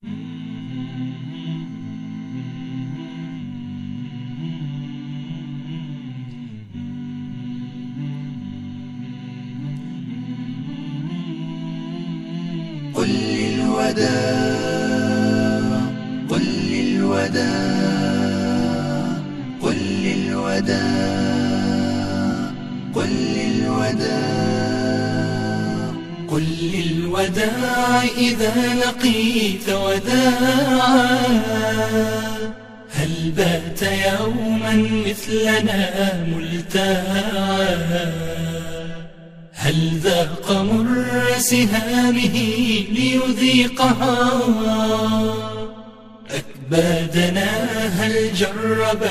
قل للوداع قل للوداع قل للوداع قل للوداع قل للوداع إذا لقيت وداعا هل بات يوما مثلنا ملتاعا هل ذاق مر سهامه ليذيقها أكبادنا هل جرب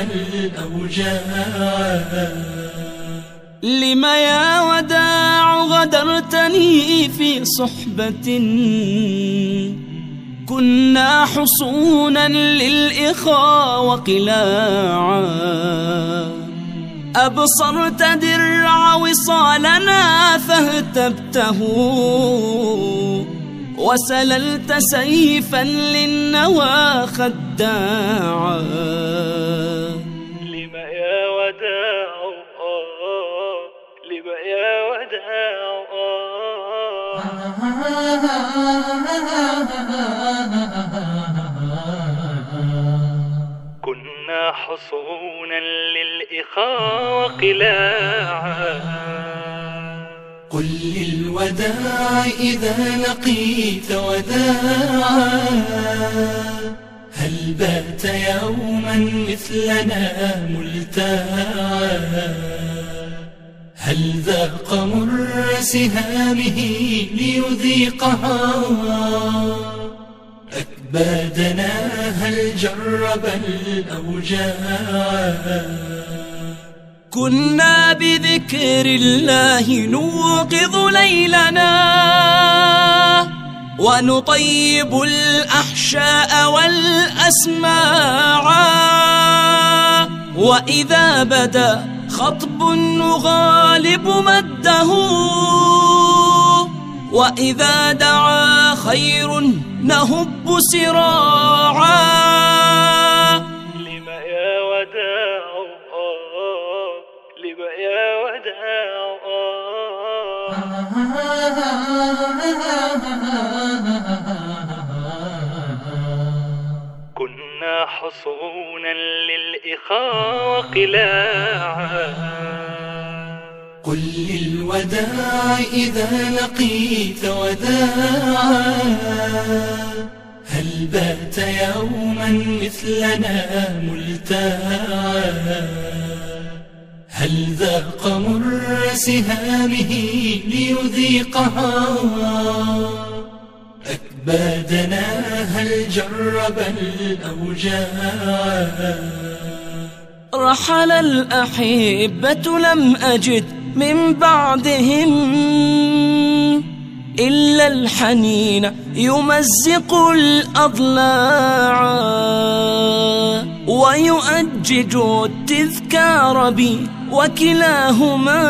الأوجاع لم يا وداع غدرتني في صحبة كنا حصونا للإخاء وقلاعا أبصرت درع وصالنا فاهتبته وسللت سيفا للنوى خداعا لم يا وداع لم يا وداع كنا حصونا للإخاء وقلاعا قل للوداع إذا لقيت وداعا هل بات يوما مثلنا ملتاعا هل ذاق مر سهامه ليذيقها أكبادنا هل جرب الأوجاع كنا بذكر الله نوقظ ليلنا ونطيب الأحشاء والأسماع وإذا بدا خطب نغالب مده وإذا دعا خير نهب سراعا لم يا وداع لم يا وداع كنا حصونا للإخاء وقلاعا قل للوداع إذا لقيت وداعا هل بات يوما مثلنا ملتاعا هل ذاق مر سهامه ليذيقها أكبادنا هل جرب الأوجاع رحل الأحبة لم أجد من بعدهم إلا الحنين يمزق الأضلاع ويؤجج التذكار بي وكلاهما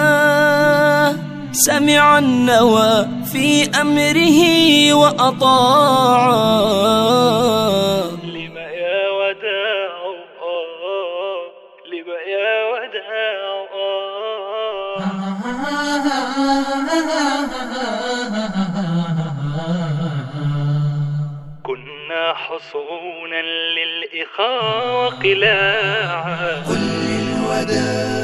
سمع النوى في أمره وأطاعا لم يا وداع لم يا وداع كنا حصونا للإخاء وقلاعا قل للوداع